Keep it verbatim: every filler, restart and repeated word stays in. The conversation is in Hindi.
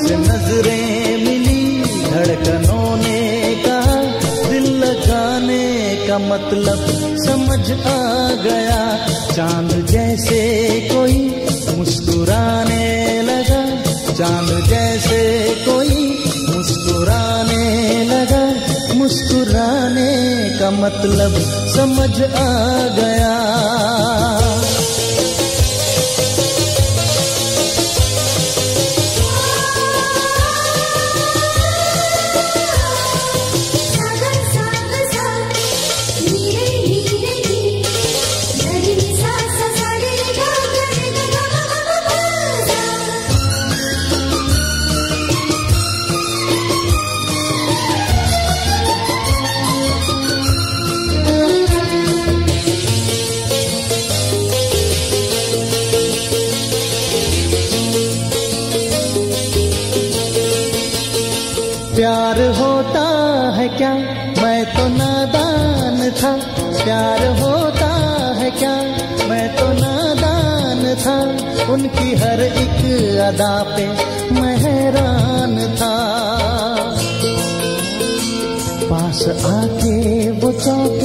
पांच नजरें मिली, धड़कनों ने कहा, दिल लगाने का मतलब समझ आ गया। चांद जैसे कोई मुस्कुराने लगा, चांद जैसे कोई मुस्कुराने लगा, मुस्कुराने का मतलब समझ आ गया। प्यार होता है क्या, मैं तो नादान था। प्यार होता है क्या, मैं तो नादान था। उनकी हर एक अदा पे मैं हैरान था। पास आके वो चौंक